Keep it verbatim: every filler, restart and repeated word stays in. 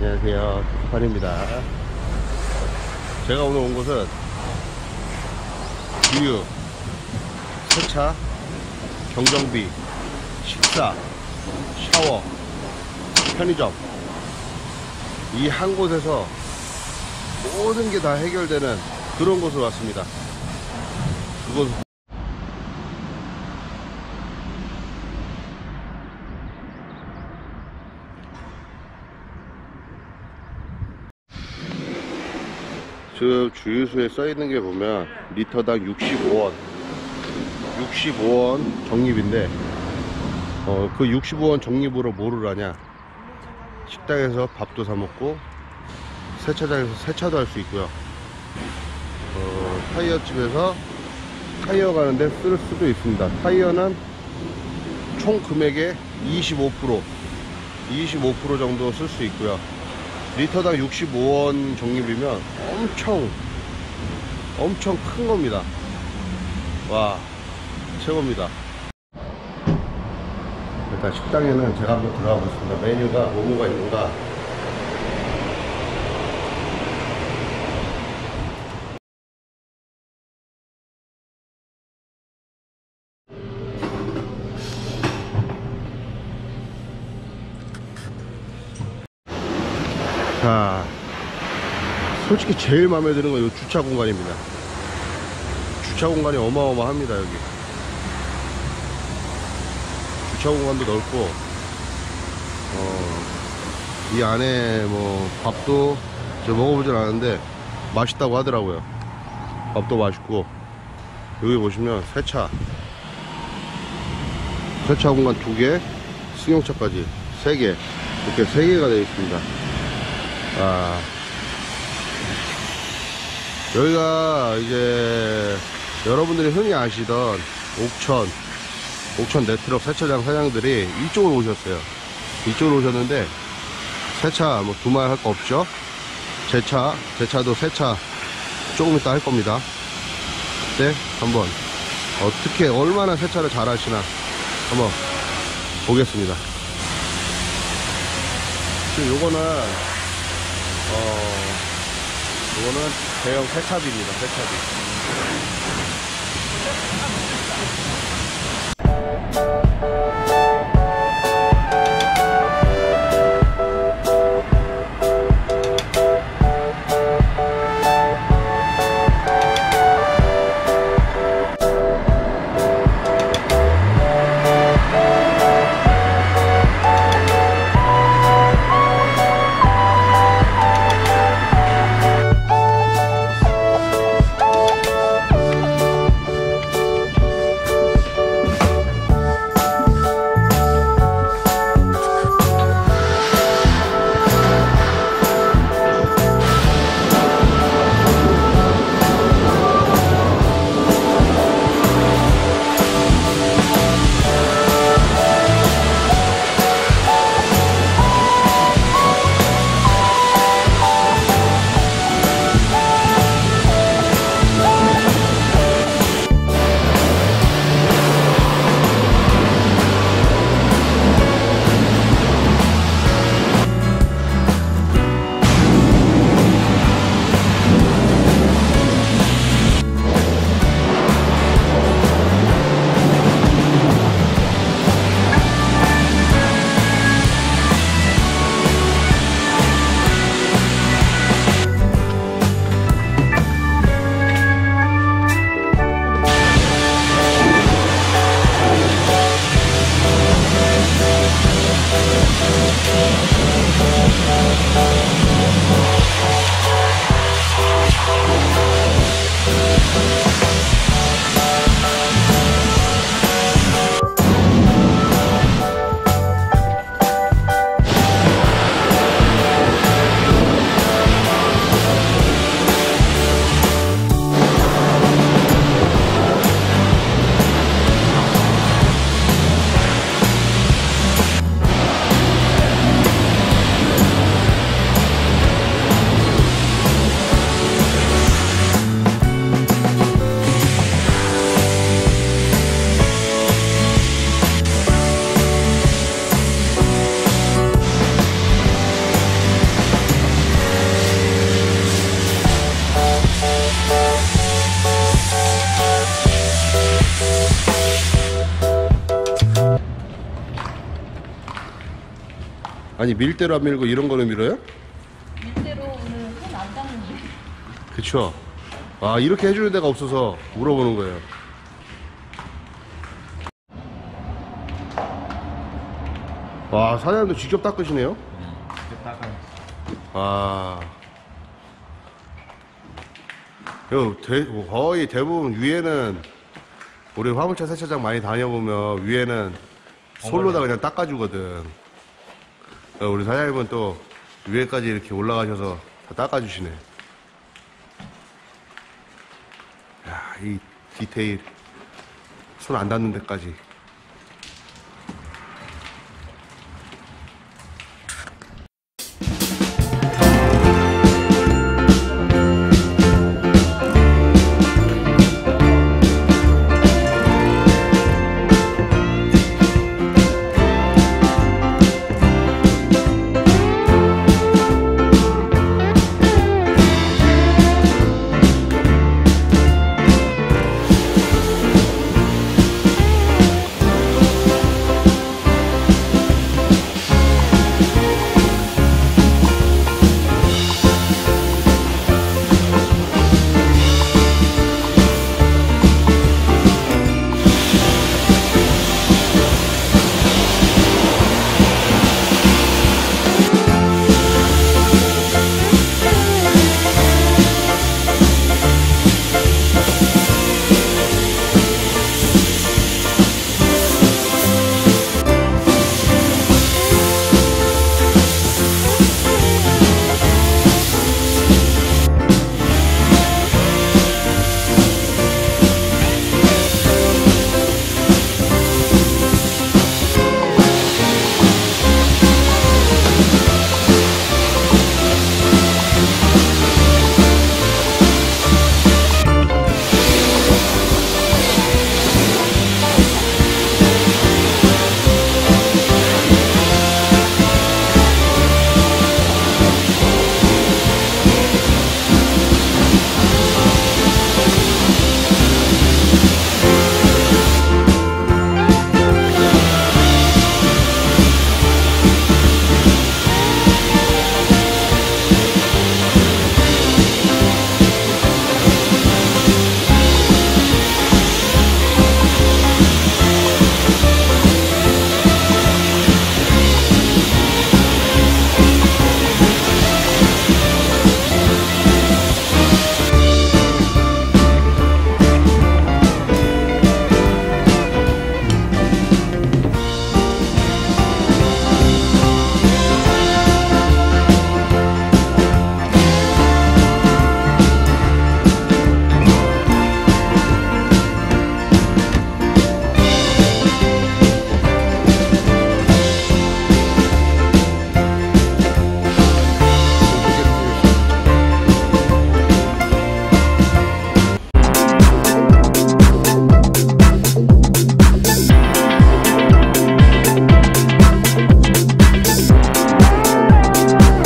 안녕하세요, 판입니다. 제가 오늘 온 곳은 주유, 세차, 경정비, 식사, 샤워, 편의점, 이 한 곳에서 모든 게 다 해결되는 그런 곳으로 왔습니다. 그곳 지금 주유소에 써 있는 게 보면 리터당 육십오 원 육십오 원 적립인데, 어, 그 육십오 원 적립으로 뭐를 하냐, 식당에서 밥도 사 먹고 세차장에서 세차도 할 수 있고요, 어, 타이어집에서 타이어 가는데 쓸 수도 있습니다. 타이어는 총 금액의 이십오 퍼센트 이십오 퍼센트 정도 쓸 수 있고요. 리터당 육십오 원 적립이면 엄청 엄청 큰 겁니다. 와, 최고입니다. 일단 식당에는 제가 한번 들어가 보겠습니다. 메뉴가 뭐뭐가 있는가. 자, 솔직히 제일 마음에 드는 건 이 주차 공간입니다. 주차 공간이 어마어마합니다. 여기 주차 공간도 넓고, 어, 이 안에 뭐 밥도 제가 먹어보진 않았는데 맛있다고 하더라고요. 밥도 맛있고, 여기 보시면 세차 세차 공간 두 개, 승용차까지 세 개, 이렇게 세 개가 되어 있습니다. 아, 여기가 이제 여러분들이 흔히 아시던 옥천 옥천 네트럭 세차장 사장들이 이쪽으로 오셨어요. 이쪽으로 오셨는데 세차 뭐 두말 할 거 없죠. 제차 제차도 세차 조금 이따 할 겁니다. 그때 한번 어떻게 얼마나 세차를 잘 하시나 한번 보겠습니다. 지금 요거는 어, 이거는 대형 세차비입니다. 세차비. 아니 밀대로 안 밀고 이런 거는 밀어요? 밀대로는 손 안 닿는데. 그쵸. 아 이렇게 해주는 데가 없어서 물어보는 거예요. 와 사장님도 직접 닦으시네요? 직접 닦아요. 아 요, 대, 거의 대부분 위에는 우리 화물차 세차장 많이 다녀보면 위에는 솔로다 그냥 닦아주거든. 어, 우리 사장님은 또 위에까지 이렇게 올라가셔서 다 닦아주시네. 야, 이 디테일 손 안 닿는 데까지.